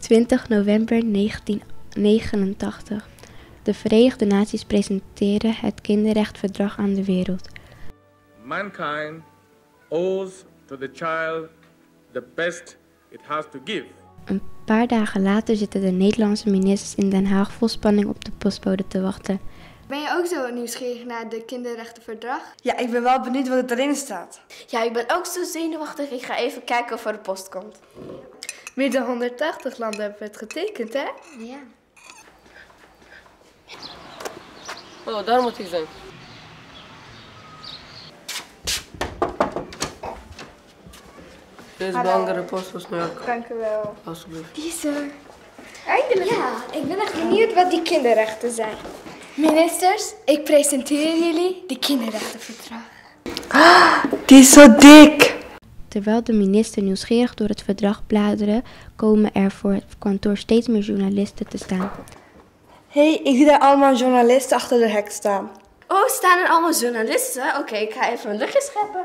20 november 1989. De Verenigde Naties presenteren het kinderrechtenverdrag aan de wereld. Mankind owes to the child the best it has to give. Een paar dagen later zitten de Nederlandse ministers in Den Haag vol spanning op de postbode te wachten. Ben je ook zo nieuwsgierig naar de kinderrechtenverdrag? Ja, ik ben wel benieuwd wat erin staat. Ja, ik ben ook zo zenuwachtig. Ik ga even kijken of er de post komt. Meer dan 180 landen hebben het getekend, hè? Ja. Oh, daar moet ik zijn. Deze belangrijke post was nu ook. Dank u wel. Alsjeblieft. Die is er. Eindelijk. Ja, ik ben echt benieuwd wat die kinderrechten zijn. Ministers, ik presenteer jullie de kinderrechtenverdrag. Die is zo dik! Terwijl de minister nieuwsgierig door het verdrag bladeren, komen er voor het kantoor steeds meer journalisten te staan. Hé, ik zie daar allemaal journalisten achter de hek staan. Oh, staan er allemaal journalisten? Oké, ik ga even een luchtje scheppen.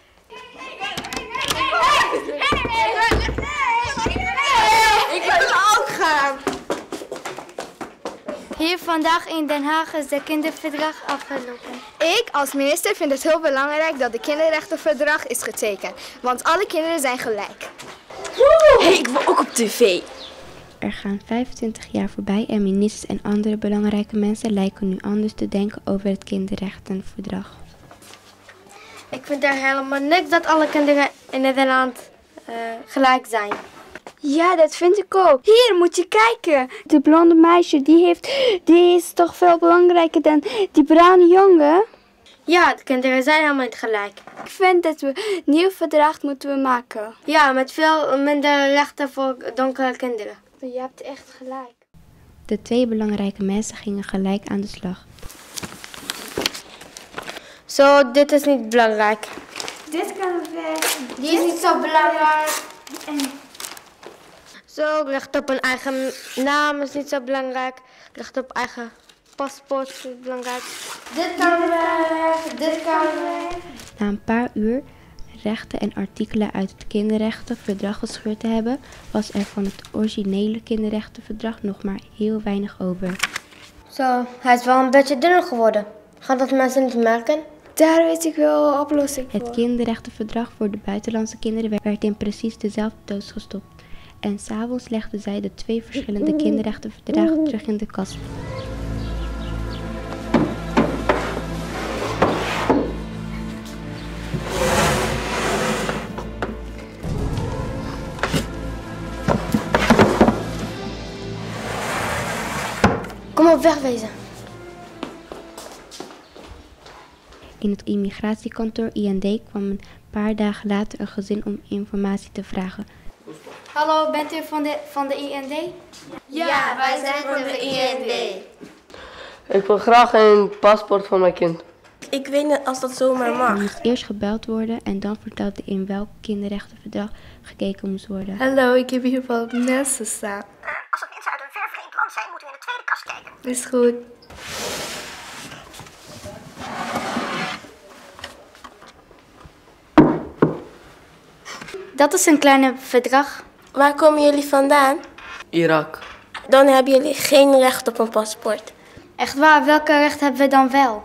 Ik wil ook gaan. Hier vandaag in Den Haag is de kinderverdrag afgelopen. Ik als minister vind het heel belangrijk dat de kinderrechtenverdrag is getekend. Want alle kinderen zijn gelijk. Hey, ik wil ook op tv. Er gaan 25 jaar voorbij en ministers en andere belangrijke mensen lijken nu anders te denken over het kinderrechtenverdrag. Ik vind er helemaal niks dat alle kinderen in Nederland gelijk zijn. Ja, dat vind ik ook. Hier, moet je kijken. De blonde meisje, die is toch veel belangrijker dan die bruine jongen? Ja, de kinderen zijn helemaal niet gelijk. Ik vind dat we een nieuw verdrag moeten maken. Ja, met veel minder rechten voor donkere kinderen. Je hebt echt gelijk. De twee belangrijke mensen gingen gelijk aan de slag. Zo, dit is niet belangrijk. Dit kan weg. Die is niet zo belangrijk. Zo, recht op een eigen naam is niet zo belangrijk. Recht op eigen paspoort is niet belangrijk. Dit kan weg, dit kan weg. Na een paar uur rechten en artikelen uit het kinderrechtenverdrag gescheurd te hebben, was er van het originele kinderrechtenverdrag nog maar heel weinig over. Zo, hij is wel een beetje dunner geworden. Gaat dat mensen niet merken? Daar weet ik wel een oplossing voor. Het kinderrechtenverdrag voor de buitenlandse kinderen werd in precies dezelfde doos gestopt. En 's avonds legden zij de twee verschillende kinderrechtenverdragen terug in de kast. Kom op, wegwezen. In het immigratiekantoor IND kwam een paar dagen later een gezin om informatie te vragen. Hallo, bent u van de IND? Ja, wij zijn van de IND. Ik wil graag een paspoort van mijn kind. Ik weet niet als dat zomaar Er mag. moest eerst gebeld worden en dan vertelde in welk kinderrechtenverdrag gekeken moest worden. Hallo, ik heb hier wel mensen staan. Als het mensen uit een ver vreemd land zijn, moeten we in de tweede kast kijken. Is goed. Dat is een kleine verdrag. Waar komen jullie vandaan? Irak. Dan hebben jullie geen recht op een paspoort. Echt waar, welke recht hebben we dan wel?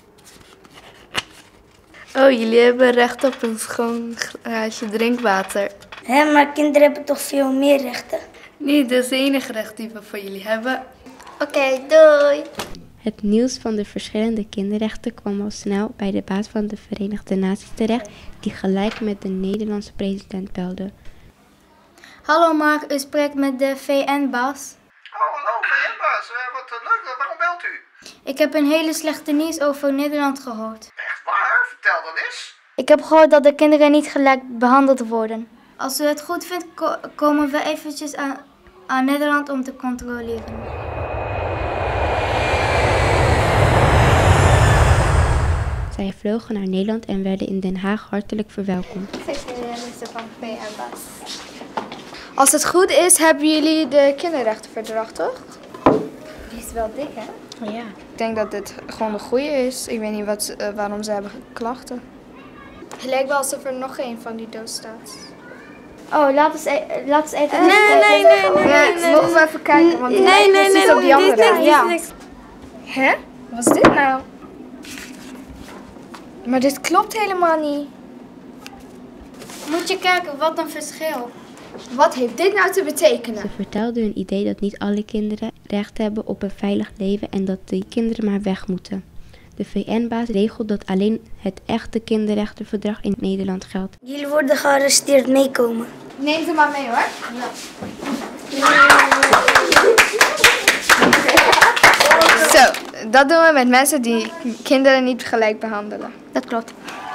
Oh, jullie hebben recht op een schoon glaasje drinkwater. Hé, maar kinderen hebben toch veel meer rechten? Nee, dat is het enige recht die we voor jullie hebben. Oké, doei. Het nieuws van de verschillende kinderrechten kwam al snel bij de baas van de Verenigde Naties terecht, die gelijk met de Nederlandse president belde. Hallo Mark, u spreekt met de VN-baas. Hallo, VN-baas. Wat leuk. Waarom belt u? Ik heb een hele slechte nieuws over Nederland gehoord. Echt waar? Vertel dan eens. Ik heb gehoord dat de kinderen niet gelijk behandeld worden. Als u het goed vindt, komen we eventjes aan Nederland om te controleren. Zij vlogen naar Nederland en werden in Den Haag hartelijk verwelkomd. Ik zit in de minister van VN-baas. Als het goed is, hebben jullie de kinderrechtenverdrag, toch? Die is wel dik, hè? Ja. Ik denk dat dit gewoon de goede is. Ik weet niet waarom ze hebben klachten. Het lijkt wel alsof er nog een van die doos staat. Oh, laat eens even... Nee. Mogen we even kijken? Want Nee, op die andere. ja. Hè? Wat is dit nou? Maar dit klopt helemaal niet. Moet je kijken, wat een verschil. Wat heeft dit nou te betekenen? Ze vertelde hun idee dat niet alle kinderen recht hebben op een veilig leven en dat die kinderen maar weg moeten. De VN-baas regelt dat alleen het echte kinderrechtenverdrag in Nederland geldt. Jullie worden gearresteerd, meekomen. Neem ze maar mee hoor. Zo, dat doen we met mensen die kinderen niet gelijk behandelen. Dat klopt.